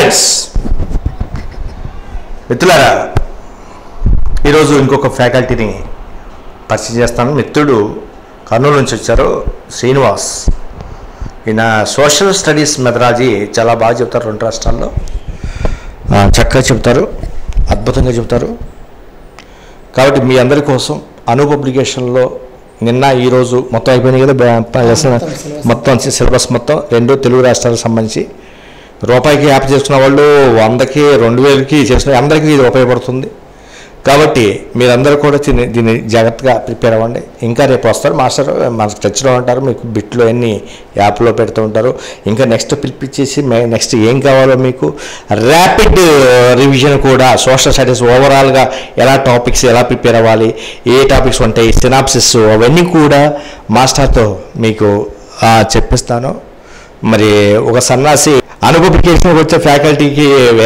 Friends, మిత్రులారా, ఈరోజు ఇంకొక ఫ్యాకల్టీని పరిచయం చేస్తాను. మిత్రుడు కర్నూలు నుంచి వచ్చారు, శ్రీనివాస్. ఈయన సోషల్ స్టడీస్ మెథడాలజీ చాలా బాగా చెప్తారు. 2 రాష్ట్రాల్లో చక్కగా చెప్తారు, అద్భుతంగా చెప్తారు. కాబట్టి మీ అందరి కోసం అను పబ్లికేషన్లో నిన్న ఈరోజు మొత్తం అయిపోయినాయి కదా, మొత్తం సిలబస్ మొత్తం 2 తెలుగు రాష్ట్రాలకు సంబంధించి రూపాయికి యాప్ చేసుకున్న వాళ్ళు 100కి 2000కి చేసుకున్న అందరికీ ఇది ఉపయోగపడుతుంది. కాబట్టి మీరందరూ కూడా దీన్ని జాగ్రత్తగా ప్రిపేర్ అవ్వండి. ఇంకా రేపు వస్తారు మాస్టర్, మనకు టచ్లో ఉంటారు, మీకు బిట్లో అన్ని యాప్లో పెడుతూ ఉంటారు. ఇంకా నెక్స్ట్ పిలిపించేసి నెక్స్ట్ ఏం కావాలో మీకు ర్యాపిడ్ రివిజన్ కూడా, సోషల్ స్టడీస్ ఓవరాల్గా ఎలా టాపిక్స్ ఎలా ప్రిపేర్ అవ్వాలి, ఏ టాపిక్స్ ఉంటాయి, సినాప్సిస్, అవన్నీ కూడా మాస్టర్తో మీకు చెప్పిస్తాను. మరి ఒక సన్నాసి అనుపబ్లికేషన్కి వచ్చే ఫ్యాకల్టీకి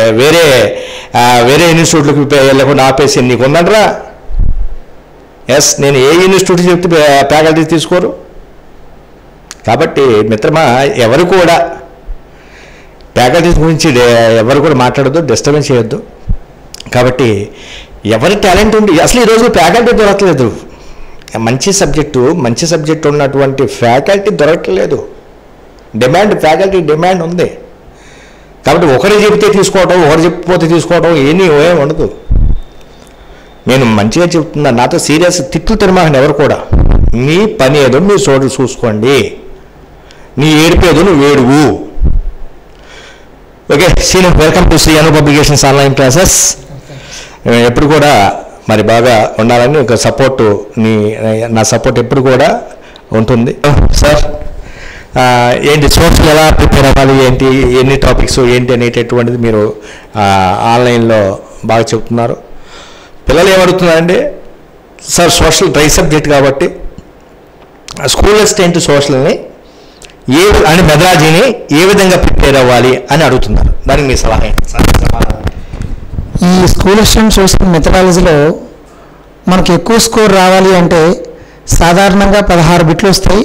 వేరే ఇన్స్టిట్యూట్లకు వెళ్ళకుండా ఆపేసి నీకు ఉందంటరా. ఎస్, నేను ఏ ఇన్స్టిట్యూట్ చెప్తే ఫ్యాకల్టీ తీసుకోరు. కాబట్టి మిత్రమా, ఎవరు కూడా ఫ్యాకల్టీస్ గురించి ఎవరు కూడా మాట్లాడద్దు, డిస్టర్బెన్స్ చేయొద్దు. కాబట్టి ఎవరి టాలెంట్ ఉంది, అసలు ఈరోజు ఫ్యాకల్టీ దొరకలేదు. మంచి సబ్జెక్టు ఉన్నటువంటి ఫ్యాకల్టీ దొరకలేదు. ఫ్యాకల్టీ డిమాండ్ ఉంది. కాబట్టి ఒకరు చెబితే తీసుకోవడం, ఒకరు చెప్పిపోతే తీసుకోవడం ఏమీ ఉండదు. నేను మంచిగా చెప్తున్నాను, నాతో సీరియస్ తిట్లు తినమాకండి ఎవరు కూడా. నీ పని ఏదో మీరు చూసుకోండి, నీ ఏడిపేదో నువ్వు ఏడువు. Okay, welcome to Sri Anu publications online classes. ఎప్పుడు కూడా మరి బాగా ఉండాలని ఒక సపోర్టు, నా సపోర్ట్ ఎప్పుడు కూడా ఉంటుంది. సార్, ఏంటి సోర్స్లు ఎలా ప్రిపేర్ అవ్వాలి, ఏంటి ఎన్ని టాపిక్స్ ఏంటి అనేటటువంటిది మీరు ఆన్లైన్లో బాగా చెప్తున్నారు. పిల్లలు ఏమడుగుతున్నారండి, సార్ సోషల్ డ్రై సబ్జెక్ట్ కాబట్టి స్కూల్ అసిస్టెంట్ సోషల్ని అని మెథడాలజీని ఏ విధంగా ప్రిపేర్ అవ్వాలి అని అడుగుతున్నారు. దానికి మీ సలహా ఏంటి సార్? ఈ స్కూల్ అసిస్టెంట్ సోషల్ మెథడాలజీలో మనకి ఎక్కువ స్కోర్ రావాలి అంటే సాధారణంగా 16 బిట్లు వస్తాయి,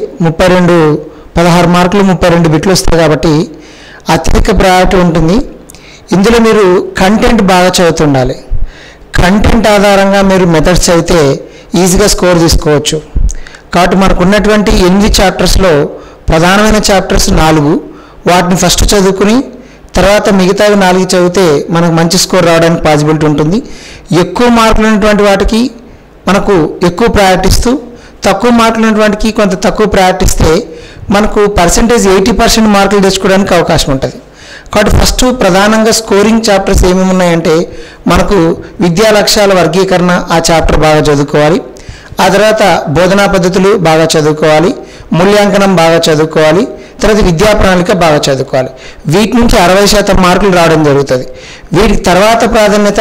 16 మార్కులు 32 బిట్లు వస్తాయి. కాబట్టి అత్యధిక ప్రయారిటీ ఉంటుంది. ఇందులో మీరు కంటెంట్ బాగా చదువుతుండాలి. కంటెంట్ ఆధారంగా మీరు మెథడ్స్ అయితే ఈజీగా స్కోర్ తీసుకోవచ్చు. కాబట్టి మనకు ఉన్నటువంటి 8 చాప్టర్స్లో ప్రధానమైన చాప్టర్స్ 4, వాటిని ఫస్ట్ చదువుకుని తర్వాత మిగతావి 4 చదివితే మనకు మంచి స్కోర్ రావడానికి పాసిబిలిటీ ఉంటుంది. ఎక్కువ మార్కులు ఉన్నటువంటి వాటికి మనకు ఎక్కువ ప్రయారిటీ ఇస్తూ, తక్కువ మార్కులు ఉన్నటువంటికి కొంత తక్కువ ప్రయారిటీ ఇస్తే మనకు పర్సెంటేజ్ 80% మార్కులు తెచ్చుకోవడానికి అవకాశం ఉంటుంది. కాబట్టి ఫస్ట్ ప్రధానంగా స్కోరింగ్ చాప్టర్స్ ఏమేమి ఉన్నాయంటే మనకు విద్యా లక్ష్యాల వర్గీకరణ, ఆ చాప్టర్ బాగా చదువుకోవాలి. ఆ తర్వాత బోధనా పద్ధతులు బాగా చదువుకోవాలి, మూల్యాంకనం బాగా చదువుకోవాలి, తర్వాత విద్యా ప్రణాళిక బాగా చదువుకోవాలి. వీటి నుంచి 60% మార్కులు రావడం జరుగుతుంది. వీటికి తర్వాత ప్రాధాన్యత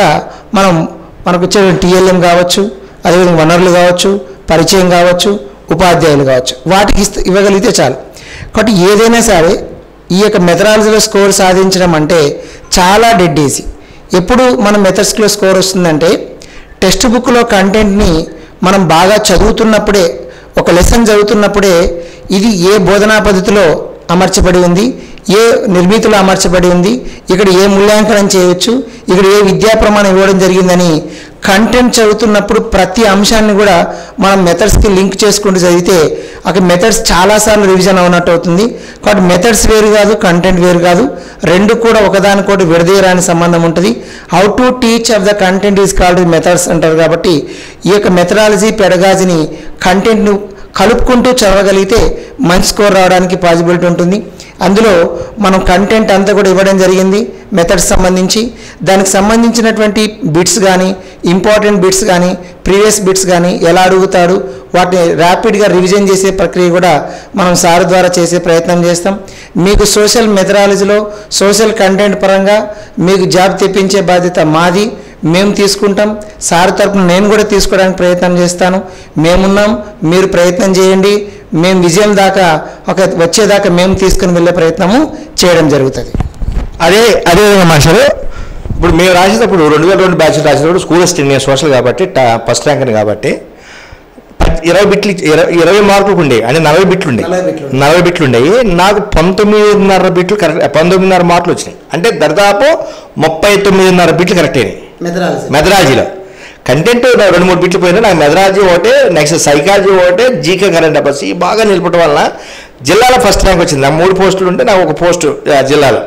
మనకు వచ్చే TLM కావచ్చు, అదేవిధంగా వనరులు కావచ్చు, పరిచయం కావచ్చు, ఉపాధ్యాయులు కావచ్చు, వాటికి ఇవ్వగలిగితే చాలు. కాబట్టి ఏదైనా సరే ఈ యొక్క మెథడాలజీలో స్కోర్ సాధించడం అంటే చాలా డెడ్ ఈజీ. ఎప్పుడు మన మెథడ్స్లో స్కోర్ వస్తుందంటే టెక్స్ట్ బుక్లో కంటెంట్ని మనం బాగా చదువుతున్నప్పుడే, ఒక లెసన్ చదువుతున్నప్పుడే ఇది ఏ బోధనా పద్ధతిలో అమర్చబడి ఉంది, ఏ నిర్మితిలో అమర్చబడి ఉంది, ఇక్కడ ఏ మూల్యాంకనం చేయవచ్చు, ఇక్కడ ఏ విద్యా ప్రమాణం ఇవ్వడం జరిగిందని కంటెంట్ చదువుతున్నప్పుడు ప్రతి అంశాన్ని కూడా మనం మెథడ్స్కి లింక్ చేసుకుంటూ చదివితే అక్కడ మెథడ్స్ చాలాసార్లు రివిజన్ అవునట్టు అవుతుంది. కాబట్టి మెథడ్స్ వేరు కాదు, కంటెంట్ వేరు కాదు, రెండు కూడా ఒకదానికొకటి విడదీయరాని సంబంధం ఉంటుంది. How to teach of the content is called methods అంటారు. కాబట్టి ఈ యొక్క మెథడాలజీ పెడగాజీని కంటెంట్ను కలుపుకుంటూ చదవగలిగితే మంచి స్కోర్ రావడానికి పాసిబిలిటీ ఉంటుంది. అందులో మనం కంటెంట్ అంతా కూడా ఇవ్వడం జరిగింది మెథడ్స్ సంబంధించి. దానికి సంబంధించినటువంటి బిట్స్ కానీ, ఇంపార్టెంట్ బిట్స్ కానీ, ప్రీవియస్ బిట్స్ కానీ ఎలా అడుగుతాడు, వాటిని ర్యాపిడ్గా రివిజన్ చేసే ప్రక్రియ కూడా మనం సార్ ద్వారా చేసే ప్రయత్నం చేస్తాం. మీకు సోషల్ మెథడాలజీలో సోషల్ కంటెంట్ పరంగా మీకు జాబ్ తెప్పించే బాధ్యత మాది, మేము తీసుకుంటాం. సార్ తరపున నేను కూడా తీసుకోవడానికి ప్రయత్నం చేస్తాను. మేమున్నాం, మీరు ప్రయత్నం చేయండి. మేము విజయం దాకా వచ్చేదాకా మేము తీసుకుని వెళ్ళే ప్రయత్నము చేయడం జరుగుతుంది. అదేవిధంగా మాస్టర్, ఇప్పుడు మేము రాసేటప్పుడు 2002 బ్యాచ్ రాసేటప్పుడు స్కూల్ అసిస్టెంట్ సోషల్ కాబట్టి ఫస్ట్ ర్యాంక్ కాబట్టి 20 బిట్లు 20 మార్కులకు ఉండేవి, అంటే 40 బిట్లు ఉండేవి. 40 బిట్లు ఉండేవి. నాకు 19.5 బిట్లు కరెక్ట్, 19.5 మార్కులు వచ్చినాయి. అంటే దాదాపు 39.5 బిట్లు కరెక్ట్ అయినాయి మెథడాలజీలో. కంటెంట్ 2-3 బిట్లు పోయినా నాకు మెథడాలజీ ఒకటే, నెక్స్ట్ సైకాలజీ ఒకటే, జీకే కరెంట్ అఫైర్స్ ఈ బాగా నిలపడం వలన జిల్లాలో ఫస్ట్ ర్యాంక్ వచ్చింది. నాకు 3 పోస్టులు ఉంటే నాకు 1 పోస్టు జిల్లాలో.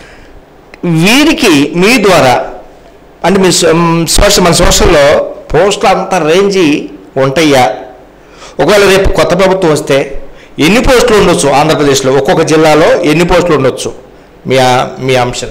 వీరికి మీ ద్వారా అంటే మీ మన సోషల్లో పోస్టులు అంత రేంజీ ఉంటాయా? ఒకవేళ రేపు కొత్త ప్రభుత్వం వస్తే ఎన్ని పోస్టులు ఉండొచ్చు ఆంధ్రప్రదేశ్లో, ఒక్కొక్క జిల్లాలో ఎన్ని పోస్టులు ఉండొచ్చు? మీ అంశం.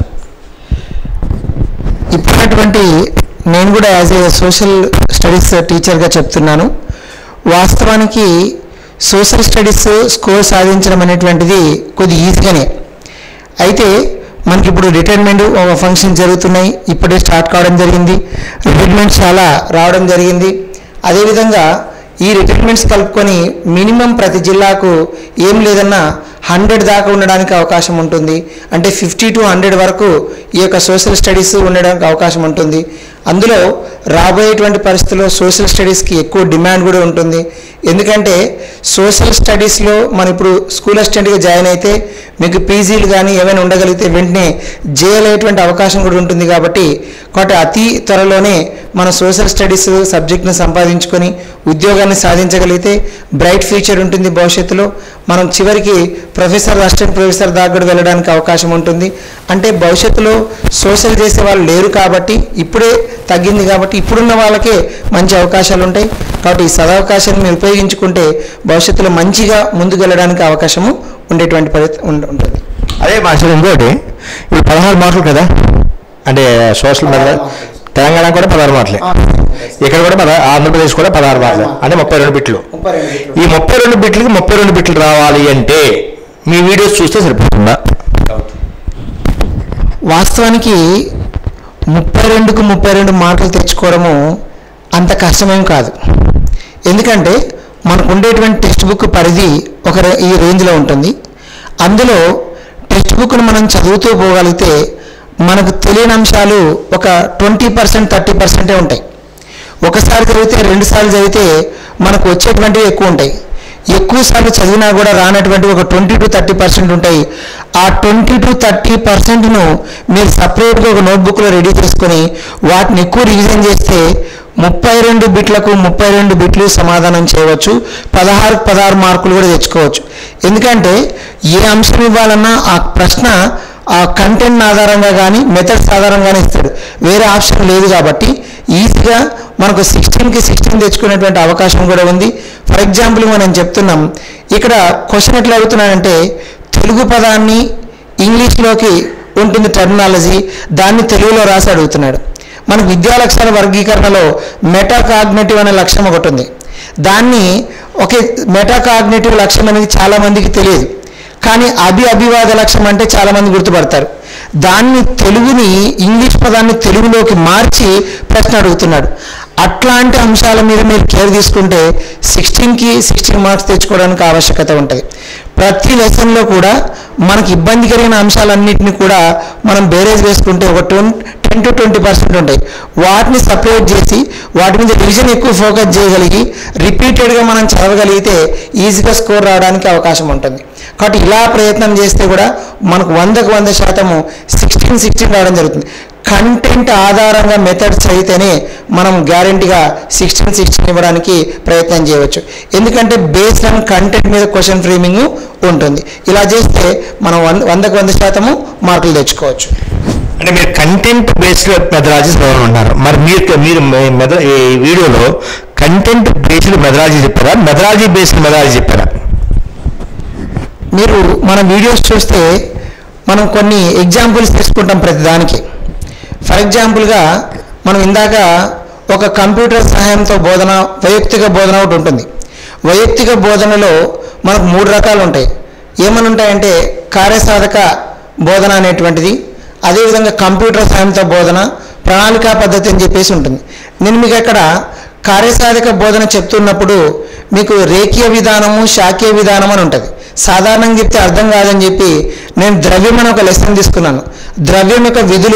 ఇప్పుడున్నటువంటి నేను కూడా యాజ్ ఏ సోషల్ స్టడీస్ టీచర్గా చెప్తున్నాను. వాస్తవానికి సోషల్ స్టడీస్ స్కోర్ సాధించడం అనేటువంటిది కొద్ది ఈజీగానే. అయితే మనకి ఇప్పుడు రిటైర్మెంట్ ఫంక్షన్ జరుగుతున్నాయి, ఇప్పుడే స్టార్ట్ కావడం జరిగింది. రిటైర్మెంట్స్ చాలా రావడం జరిగింది. అదేవిధంగా ఈ రిటైర్మెంట్స్ కలుపుకొని మినిమం ప్రతి జిల్లాకు ఏం లేదన్నా 100 దాకా ఉండడానికి అవకాశం ఉంటుంది. అంటే 50 to 100 వరకు ఈ యొక్క సోషల్ స్టడీస్ ఉండడానికి అవకాశం ఉంటుంది. అందులో రాబోయేటువంటి పరిస్థితుల్లో సోషల్ స్టడీస్కి ఎక్కువ డిమాండ్ కూడా ఉంటుంది. ఎందుకంటే సోషల్ స్టడీస్లో మనం ఇప్పుడు స్కూల్ అసిస్టెంట్గా జాయిన్ అయితే మీకు పీజీలు కానీ ఏమైనా ఉండగలిగితే వెంటనే జేఎల్ అయ్యేటువంటి అవకాశం కూడా ఉంటుంది. కాబట్టి అతి త్వరలోనే మన సోషల్ స్టడీస్ సబ్జెక్ట్ని సంపాదించుకొని ఉద్యోగాన్ని సాధించగలిగితే బ్రైట్ ఫ్యూచర్ ఉంటుంది. భవిష్యత్తులో మనం చివరికి ప్రొఫెసర్, అసిస్టెంట్ ప్రొఫెసర్ దాకా కూడా వెళ్ళడానికి అవకాశం ఉంటుంది. అంటే భవిష్యత్తులో సోషల్ చేసే వాళ్ళు లేరు కాబట్టి, ఇప్పుడే తగ్గింది కాబట్టి ఇప్పుడున్న వాళ్ళకే మంచి అవకాశాలు ఉంటాయి. కాబట్టి ఈ సదవకాశాన్ని మీరు ఉపయోగించుకుంటే భవిష్యత్తులో మంచిగా ముందుకు వెళ్ళడానికి అవకాశము ఉండేటువంటి ఉంటుంది. అదే మాస్టర్, ఇంకోటి ఇప్పుడు 16 మార్కులు కదా, అంటే సోషల్ మీద తెలంగాణ కూడా 16 మార్కులే, ఇక్కడ కూడా ఆంధ్రప్రదేశ్ కూడా 16 మార్కులు, అంటే 32 బిట్లు. ఈ 32 బిట్లకి 32 బిట్లు రావాలి అంటే మీ వీడియోస్ చూస్తే సరిపోతుందా? వాస్తవానికి 32కు 32 మార్కులు తెచ్చుకోవడము అంత కష్టమేం కాదు. ఎందుకంటే మనకు ఉండేటువంటి టెక్స్ట్ బుక్ పరిధి ఈ రేంజ్లో ఉంటుంది. అందులో టెక్స్ట్ బుక్ను మనం చదువుతూ పోగలిగితే మనకు తెలియని అంశాలు ఒక 20% 30% ఉంటాయి. ఒకసారి చదివితే 2 సార్లు చదివితే మనకు వచ్చేటువంటివి ఎక్కువ ఉంటాయి. ఎక్కువసార్లు చదివినా కూడా రానటువంటి ఒక 20 to 30% ఉంటాయి. ఆ 20 to 30%ను మీరు సపరేట్గా ఒక నోట్బుక్లో రెడీ చేసుకొని వాటిని ఎక్కువ రివిజన్ చేస్తే 32 బిట్లకు 32 బిట్లు సమాధానం చేయవచ్చు. 16 మార్కులు కూడా తెచ్చుకోవచ్చు. ఎందుకంటే ఏ అంశం ఇవ్వాలన్నా ఆ ప్రశ్న ఆ కంటెంట్ ఆధారంగా కానీ మెథడ్స్ ఆధారంగానే ఇస్తాడు, వేరే ఆప్షన్ లేదు. కాబట్టి ఈజీగా మనకు 16కి 16 తెచ్చుకునేటువంటి అవకాశం కూడా ఉంది. ఫర్ ఎగ్జాంపుల్ మనం చెప్తున్నాం, ఇక్కడ క్వశ్చన్ ఎట్లా అడుగుతున్నాడంటే తెలుగు పదాన్ని ఇంగ్లీష్లోకి ఉంటుంది టెర్మినాలజీ, దాన్ని తెలుగులో రాసి అడుగుతున్నాడు. మనకు విద్యా లక్ష్యాల వర్గీకరణలో మెటాకాగ్నేటివ్ అనే లక్ష్యం ఒకటి ఉంది. దాన్ని మెటాకాగ్నేటివ్ లక్ష్యం అనేది చాలామందికి తెలియదు, కానీ అభివాద లక్ష్యం అంటే చాలామంది గుర్తుపడతారు. దాన్ని తెలుగుని ఇంగ్లీష్ పదాన్ని తెలుగులోకి మార్చి ప్రశ్న అడుగుతున్నాడు. అట్లాంటి అంశాల మీద మీరు కేర్ తీసుకుంటే 16కి 16 మార్క్స్ తెచ్చుకోవడానికి ఆవశ్యకత ఉంటుంది. ప్రతి లెసన్లో కూడా మనకి ఇబ్బంది కలిగిన అంశాలన్నింటినీ కూడా మనం బేరేజ్ వేసుకుంటే ఒక 10 to 20% ఉంటాయి. వాటిని సపరేట్ చేసి వాటి మీద రివిజన్ ఎక్కువ ఫోకస్ చేయగలిగి రిపీటెడ్గా మనం చదవగలిగితే ఈజీగా స్కోర్ రావడానికి అవకాశం ఉంటుంది. కాబట్టి ఇలా ప్రయత్నం చేస్తే కూడా మనకు 100కు 100% 16 రావడం జరుగుతుంది. కంటెంట్ ఆధారంగా మెథడ్స్ చదివితేనే మనం గ్యారంటీగా 16 ఇవ్వడానికి ప్రయత్నం చేయవచ్చు. ఎందుకంటే బేస్డ్ ఆన్ కంటెంట్ మీద క్వశ్చన్ ఫ్రేమింగ్ ఉంటుంది. ఇలా చేస్తే మనం 100కు 100% మార్కులు తెచ్చుకోవచ్చు. అంటే మీరు కంటెంట్ బేస్డ్ మెథడాలజీ చదవనున్నారు. మరి మీరు ఈ వీడియోలో కంటెంట్ బేస్డ్ మెథడాలజీ చెప్పారా, మెథడాలజీ బేస్డ్ మెథడాలజీ చెప్పారా? మీరు మన వీడియోస్ చూస్తే మనం కొన్ని ఎగ్జాంపుల్స్ తీసుకుంటాం ప్రతిదానికి. ఫర్ ఎగ్జాంపుల్గా మనం ఇందాక ఒక కంప్యూటర్ సహాయంతో బోధన, వైయక్తిక బోధన ఒకటి ఉంటుంది. వైయక్తిక బోధనలో మనకు 3 రకాలు ఉంటాయి. ఏమని ఉంటాయంటే కార్యసాధక బోధన అనేటువంటిది, అదేవిధంగా కంప్యూటర్ సహాయంతో బోధన, ప్రణాళికా పద్ధతి అని చెప్పేసి ఉంటుంది. నేను మీకు అక్కడ కార్యసాధక బోధన చెప్తున్నప్పుడు మీకు రేఖీయ విధానము, శాఖీయ విధానం అని ఉంటుంది. సాధారణంగా చెప్తే అర్థం కాదని చెప్పి నేను ద్రవ్యం అని ఒక లెసన్ తీసుకున్నాను. ద్రవ్యం యొక్క విధులు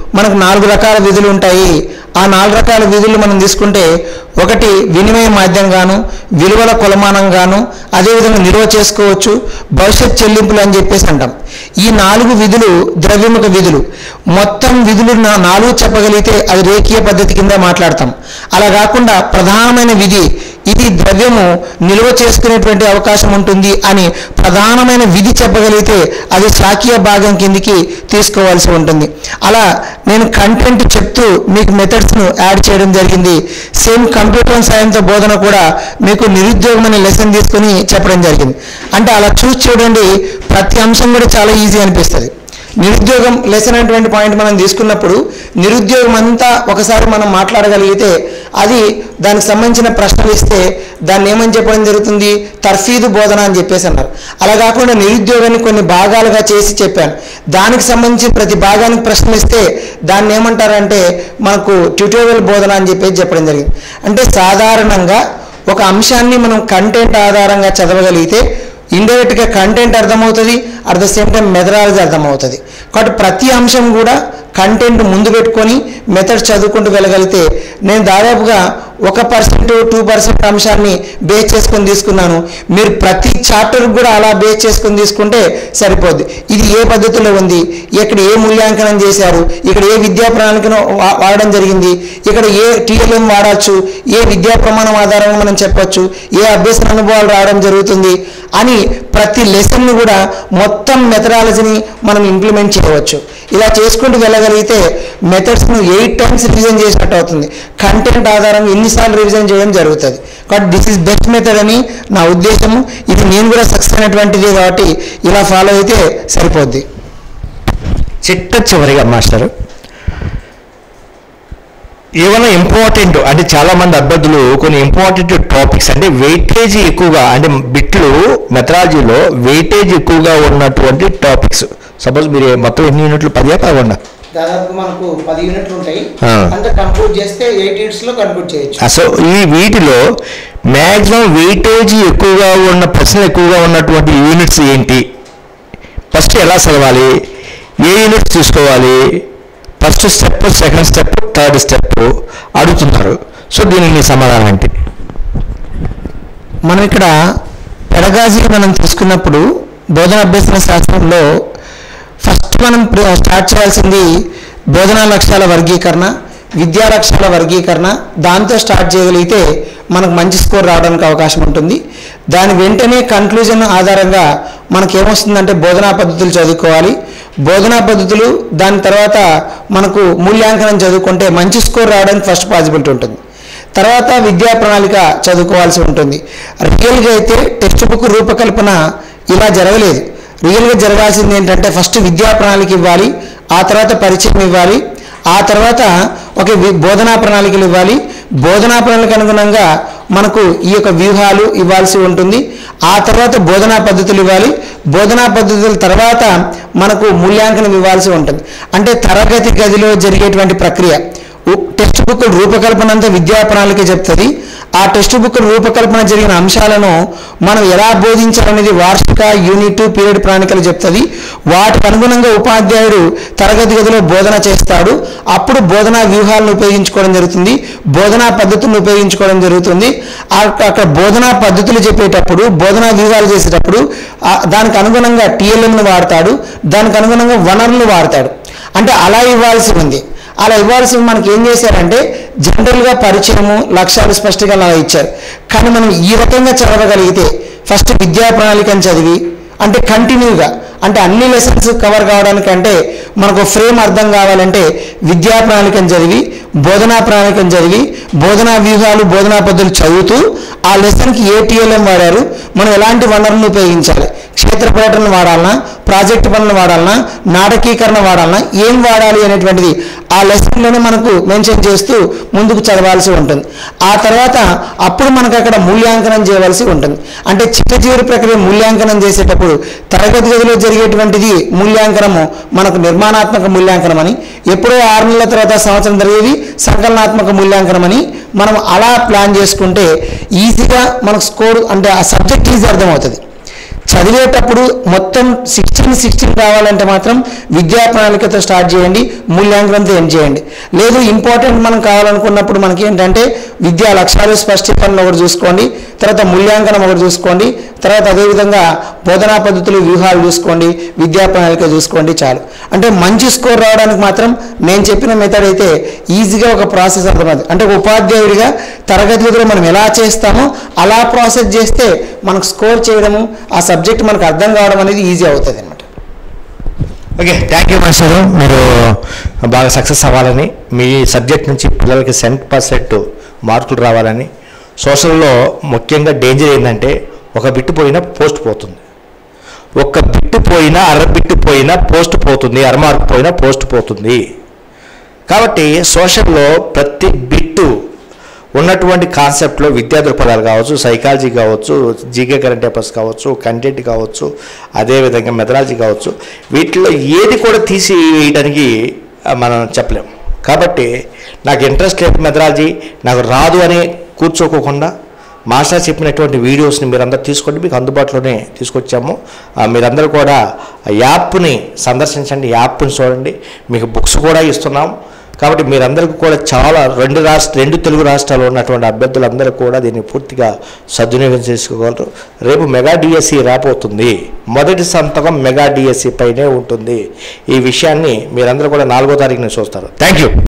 మనకు 4 రకాల విధులు ఉంటాయి. ఆ 4 రకాల విధులు మనం తీసుకుంటే, ఒకటి వినిమయ మాధ్యంగాను, విలువల కొలమానంగాను, అదేవిధంగా నిల్వ చేసుకోవచ్చు, భవిష్యత్ చెల్లింపులు అని చెప్పేసి అంటాం. ఈ 4 విధులు ద్రవ్యముఖ విధులు. మొత్తం విధులు 4 చెప్పగలిగితే అది రేఖీయ పద్ధతి కింద మాట్లాడతాం. అలా కాకుండా ప్రధానమైన విధి, ఇది ద్రవ్యము నిల్వ చేసుకునేటువంటి అవకాశం ఉంటుంది అని ప్రధానమైన విధి చెప్పగలిగితే అది శాఖీయ భాగం కిందికి తీసుకోవాల్సి ఉంటుంది. అలా నేను కంటెంట్ చెప్తూ మీకు మెథడ్స్ను యాడ్ చేయడం జరిగింది. సేమ్ కంప్యూటర్ సాయంతో బోధన కూడా మీకు నిరుద్యోగం అనే లెసన్ తీసుకొని చెప్పడం జరిగింది. అంటే అలా చూసి చూడండి, ప్రతి అంశం కూడా చాలా ఈజీ అనిపిస్తుంది. నిరుద్యోగం లెసన్ అనేటువంటి పాయింట్ మనం తీసుకున్నప్పుడు నిరుద్యోగం అంతా ఒకసారి మనం మాట్లాడగలిగితే అది దానికి సంబంధించిన ప్రశ్నలు ఇస్తే దాన్ని ఏమని చెప్పడం జరుగుతుంది, తర్ఫీదు బోధన అని చెప్పేసి అన్నారు. అలా కాకుండా నిరుద్యోగాన్ని కొన్ని భాగాలుగా చేసి చెప్పాను. దానికి సంబంధించి ప్రతి భాగానికి ప్రశ్నలు ఇస్తే దాన్ని ఏమంటారంటే మనకు ట్యుటోరియల్ బోధన అని చెప్పేసి చెప్పడం జరిగింది. అంటే సాధారణంగా ఒక అంశాన్ని మనం కంటెంట్ ఆధారంగా చదవగలిగితే ఇండైరెక్ట్గా కంటెంట్ అర్థమవుతుంది, at the same time methodology అర్థమవుతుంది. కాబట్టి ప్రతి అంశం కూడా కంటెంట్ ముందు పెట్టుకొని మెథడ్స్ చదువుకుంటూ వెళ్ళగలిగితే, నేను దాదాపుగా 1% 2% అంశాన్ని బేస్ చేసుకొని తీసుకున్నాను. మీరు ప్రతి చాప్టర్ కూడా అలా బేస్ చేసుకొని తీసుకుంటే సరిపోద్ది. ఇది ఏ పద్ధతిలో ఉంది, ఇక్కడ ఏ మూల్యాంకనం చేశారు, ఇక్కడ ఏ విద్యా ప్రణాళికను వాడడం జరిగింది, ఇక్కడ ఏ టీఎల్ఎం వాడచ్చు, ఏ విద్యా ప్రమాణం ఆధారంగా మనం చెప్పొచ్చు, ఏ అభ్యసన అనుభవాలు రావడం జరుగుతుంది అని ప్రతి లెసన్ని కూడా మొత్తం మెథడాలజీని మనం ఇంప్లిమెంట్ చేయవచ్చు. ఇలా చేసుకుంటూ వెళ్ళగలిగితే మెథడ్స్ను 8 times రివిజన్ చేసినట్టు అవుతుంది. కంటెంట్ ఆధారంగా ఎన్నిసార్లు రివిజన్ చేయడం జరుగుతుంది. కాబట్టి దిస్ ఈజ్ బెస్ట్ మెథడ్ అని నా ఉద్దేశము. ఇది నేను కూడా సక్సెస్ అయినటువంటిది కాబట్టి ఇలా ఫాలో అయితే సరిపోద్ది. చివరిగా మాస్టర్, ఏమైనా ఇంపార్టెంట్ అంటే చాలామంది అభ్యర్థులు కొన్ని ఇంపార్టెంట్ టాపిక్స్ అంటే వెయిటేజ్ ఎక్కువగా అంటే బిట్లు మెథడాలజీలో వెయిటేజ్ ఎక్కువగా ఉన్నటువంటి టాపిక్స్, సపోజ్ మీరు మొత్తం ఎన్ని యూనిట్లు 10 కాకుండా దాదాపు మనకు 10 యూనిట్లు ఉంటాయి. అంతా కంప్లీట్ చేస్తే 8 యూనిట్స్లో కంప్లీట్ చేయొచ్చు. అసలు ఈ వీటిలో మ్యాక్సిమం వెయిటేజ్ ఎక్కువగా ఉన్న ప్రశ్నలు ఎక్కువగా ఉన్నటువంటి యూనిట్స్ ఏంటి, ఫస్ట్ ఎలా చదవాలి, ఏ యూనిట్స్ తీసుకోవాలి, first step, second step, third step అడుగుతున్నారు. సో దీనికి సమాధానం ఏంటి? మనం ఇక్కడ పెడగాజీ మనం తీసుకున్నప్పుడు బోధన అభ్యసన శాస్త్రంలో ఫస్ట్ మనం స్టార్ట్ చేయాల్సింది బోధనా లక్ష్యాల వర్గీకరణ, విద్యా లక్ష్యాల వర్గీకరణ. దాంతో స్టార్ట్ చేయగలిగితే మనకు మంచి స్కోర్ రావడానికి అవకాశం ఉంటుంది. దాని వెంటనే కన్క్లూజన్ ఆధారంగా మనకు ఏమొస్తుందంటే బోధనా పద్ధతులు చదువుకోవాలి. బోధనా పద్ధతులు దాని తర్వాత మనకు మూల్యాంకనం చదువుకుంటే మంచి స్కోర్ రావడానికి ఫస్ట్ పాసిబిలిటీ ఉంటుంది. తర్వాత విద్యా ప్రణాళిక చదువుకోవాల్సి ఉంటుంది. రియల్గా అయితే టెక్స్ట్ బుక్ రూపకల్పన ఇలా జరగలేదు. రియల్గా జరగాల్సింది ఏంటంటే ఫస్ట్ విద్యా ప్రణాళిక ఇవ్వాలి, ఆ తర్వాత పరిచయం ఇవ్వాలి, ఆ తర్వాత ఒక బోధనా ప్రణాళికలు ఇవ్వాలి. బోధనా ప్రణాళిక అనుగుణంగా మనకు ఈ యొక్క వ్యూహాలు ఇవ్వాల్సి ఉంటుంది. ఆ తర్వాత బోధనా పద్ధతులు ఇవ్వాలి. బోధనా పద్ధతుల తర్వాత మనకు మూల్యాంకనం ఇవ్వాల్సి ఉంటుంది. అంటే తరగతి గదిలో జరిగేటువంటి ప్రక్రియ టెక్స్ట్ బుక్ రూపకల్పన అంతా విద్యా ప్రణాళిక చెప్తుంది. ఆ టెక్స్ట్ బుక్ రూపకల్పన జరిగిన అంశాలను మనం ఎలా బోధించాలనేది వార్షిక, యూనిట్, పీరియడ్ ప్రణాళికలు చెప్తుంది. వాటికి అనుగుణంగా ఉపాధ్యాయుడు తరగతి గదిలో బోధన చేస్తాడు. అప్పుడు బోధనా వ్యూహాలను ఉపయోగించుకోవడం జరుగుతుంది, బోధనా పద్ధతులను ఉపయోగించుకోవడం జరుగుతుంది. అక్కడ బోధనా పద్ధతులు చెప్పేటప్పుడు, బోధనా వ్యూహాలు చేసేటప్పుడు దానికి అనుగుణంగా టీఎల్ఎంను వాడతాడు, దానికి అనుగుణంగా వనరులు వాడతాడు. అంటే అలా ఇవ్వాల్సి ఉంది. అలా ఇవ్వాల్సి మనకి ఏం చేశారంటే జనరల్గా పరిచయము, లక్ష్యాలు స్పష్టంగా అలా ఇచ్చారు. కానీ మనం ఈ రకంగా చదవగలిగితే ఫస్ట్ విద్యా ప్రణాళికను చదివి అంటే కంటిన్యూగా అంటే అన్ని లెసన్స్ కవర్ కావడానికంటే మనకు ఫ్రేమ్ అర్థం కావాలంటే విద్యా ప్రణాళికను చదివి, బోధనా ప్రణాళికను చదివి, బోధనా వ్యూహాలు, బోధనా పద్ధతులు చదువుతూ ఆ లెసన్కి ఏ టీఎల్ఎం వాడారు, మనం ఎలాంటి వనరులను ఉపయోగించాలి, క్షేత్ర పర్యటనలు వాడాలన్నా, ప్రాజెక్ట్ పనులు వాడాలన్నా, నాటకీకరణ వాడాలన్నా, ఏం వాడాలి అనేటువంటిది ఆ లెసన్లోనే మనకు మెన్షన్ చేస్తూ ముందుకు చదవాల్సి ఉంటుంది. ఆ తర్వాత అప్పుడు మనకు అక్కడ మూల్యాంకనం చేయవలసి ఉంటుంది. అంటే చివరి ప్రక్రియ మూల్యాంకనం చేసేటప్పుడు తరగతి గదిలో జరిగేటువంటిది మూల్యాంకనము మనకు నిర్మాణాత్మక మూల్యాంకనం అని, ఎప్పుడో 6 నెలల తర్వాత సంవత్సరం జరిగేది సంకలనాత్మక మూల్యాంకనం అని మనం అలా ప్లాన్ చేసుకుంటే ఈజీగా మనకు స్కోర్ అంటే ఆ సబ్జెక్ట్ ఈజీ అర్థమవుతుంది. చదివేటప్పుడు మొత్తం 60 16 రావాలంటే మాత్రం విద్యా ప్రణాళికతో స్టార్ట్ చేయండి, మూల్యాంకనంతో ఏం చేయండి. లేదు ఇంపార్టెంట్ మనం కావాలనుకున్నప్పుడు మనకి ఏంటంటే విద్యా లక్ష్యాలు స్పష్టీకరణ ఒకటి చూసుకోండి, తర్వాత మూల్యాంకనం ఒకటి చూసుకోండి, తర్వాత అదేవిధంగా బోధనా పద్ధతులు వ్యూహాలు చూసుకోండి, విద్యా ప్రణాళిక చూసుకోండి చాలు. అంటే మంచి స్కోర్ రావడానికి మాత్రం నేను చెప్పిన మెథడ్ అయితే ఈజీగా ఒక ప్రాసెస్ అర్థమవుతుంది. అంటే ఒక ఉపాధ్యాయుడిగా తరగతి గదిలో మనం ఎలా చేస్తామో అలా ప్రాసెస్ చేస్తే మనకు స్కోర్ చేయడము, ఆ సబ్జెక్ట్ మనకు అర్థం కావడం అనేది ఈజీ అవుతుంది అనమాట. Okay, thank you master. మీరు బాగా సక్సెస్ అవ్వాలని, మీ సబ్జెక్ట్ నుంచి పిల్లలకి 100% మార్కులు రావాలని. సోషల్లో ముఖ్యంగా డేంజర్ ఏంటంటే ఒక బిట్టు పోయినా పోస్ట్ పోతుంది, ఒక్క బిట్టు పోయినా అర బిట్టు పోయినా పోస్ట్ పోతుంది, అరమార్క్ పోయినా పోస్ట్ పోతుంది. కాబట్టి సోషల్లో ప్రతి బిట్టు ఉన్నటువంటి కాన్సెప్ట్లో విద్యా దృక్పథాలు కావచ్చు, సైకాలజీ కావచ్చు, జీకే కరెంట్ పేపర్స్ కావచ్చు, కంటెంట్ కావచ్చు, అదేవిధంగా మెథడాలజీ కావచ్చు, వీటిలో ఏది కూడా తీసి వేయడానికి మనం చెప్పలేం. కాబట్టి నాకు ఇంట్రెస్ట్ లేదు మెథడాలజీ, నాకు రాదు అని కూర్చోకోకుండా మాస్టర్ చెప్పినటువంటి వీడియోస్ని మీరందరూ తీసుకోండి, మీకు అందుబాటులోనే తీసుకొచ్చాము. మీరందరూ కూడా యాప్ని సందర్శించండి, యాప్ని చూడండి, మీకు బుక్స్ కూడా ఇస్తున్నాం. కాబట్టి మీరందరికీ కూడా చాలా రెండు తెలుగు రాష్ట్రాల్లో ఉన్నటువంటి అభ్యర్థులందరూ కూడా దీన్ని పూర్తిగా సద్వినియోగం చేసుకోగలరు. రేపు మెగా డిఎస్సి రాబోతుంది, మొదటి సంతకం మెగా డిఎస్సి పైనే ఉంటుంది. ఈ విషయాన్ని మీరందరూ కూడా 4వ తారీఖున చూస్తారు. Thank you.